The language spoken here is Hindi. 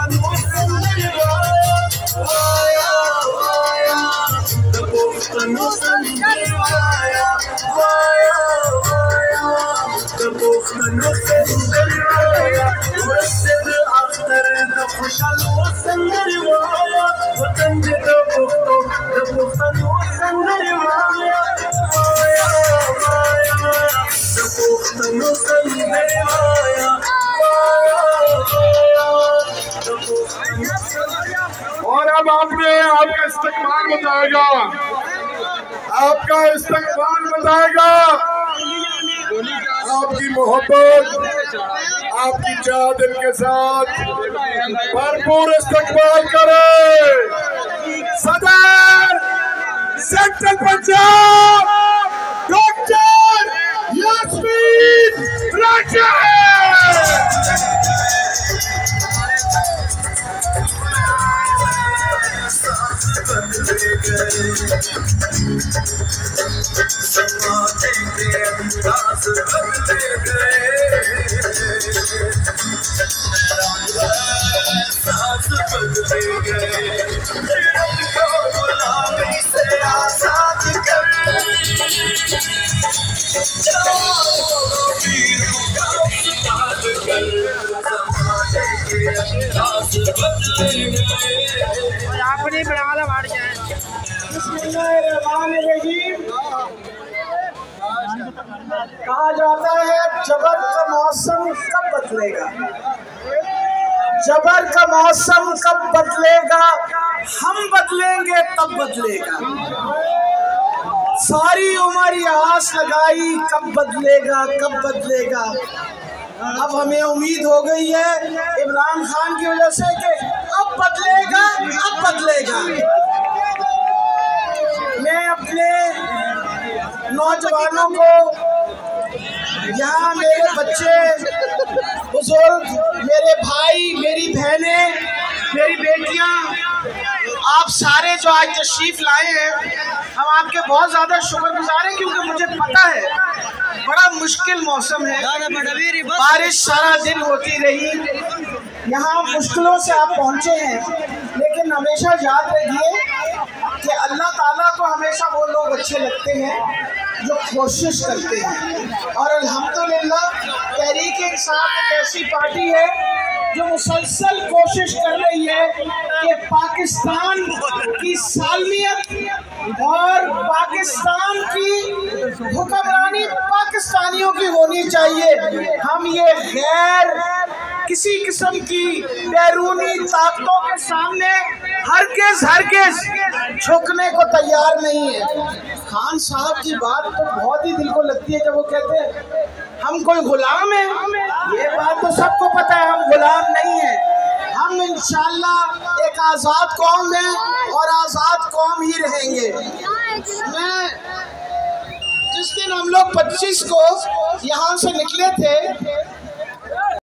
और अब आपका इस्तकबाल बताएगा, आपका इस्तकबाल बताएगा, आपकी मोहब्बत, आपकी चादर के साथ भरपूर इस्तकबाल करे सदर सेक्टर पंजाब डॉक्टर यास्मीन राजा। आपने बड़ा मार जाए। कहा जाता है जबर का मौसम कब बदलेगा, जबर का मौसम कब बदलेगा, हम बदलेंगे तब बदलेगा। सारी उम्र ये आस लगाई कब बदलेगा कब बदलेगा। अब हमें उम्मीद हो गई है इमरान खान की वजह से कि अब बदलेगा अब बदलेगा। मैं अपने नौजवानों को, यहाँ मेरे बच्चे, बुजुर्ग, मेरे भाई, मेरी बहनें, मेरी बेटियाँ, आप सारे जो आज तशरीफ लाए हैं, हम आपके बहुत ज़्यादा शुक्रगुजार हैं क्योंकि मुझे पता है बड़ा मुश्किल मौसम है, बारिश सारा दिन होती रही, यहाँ मुश्किलों से आप पहुँचे हैं। लेकिन हमेशा याद रखिए कि अल्लाह ताला को हमेशा वो लोग अच्छे लगते हैं जो कोशिश करते हैं। और अल्हम्दुलिल्लाह तहरीक-ए-इंसाफ एक ऐसी पार्टी है जो मुसलसल कोशिश कर रही है कि पाकिस्तान की सालमियत और पाकिस्तान की हुक्मरानी पाकिस्तानियों की होनी चाहिए। हम ये गैर किसी किस्म की बैरूनी ताकतों के सामने हरगिज़ झुकने को तैयार नहीं है। खान साहब की बात तो बहुत ही दिल को लगती है जब वो कहते हैं हम कोई गुलाम हैं। ये बात तो सबको पता है, हम गुलाम नहीं हैं। हम इंशाअल्लाह एक आज़ाद कौम हैं और आज़ाद कौम ही रहेंगे। मैं जिस दिन हम लोग 25 को यहाँ से निकले थे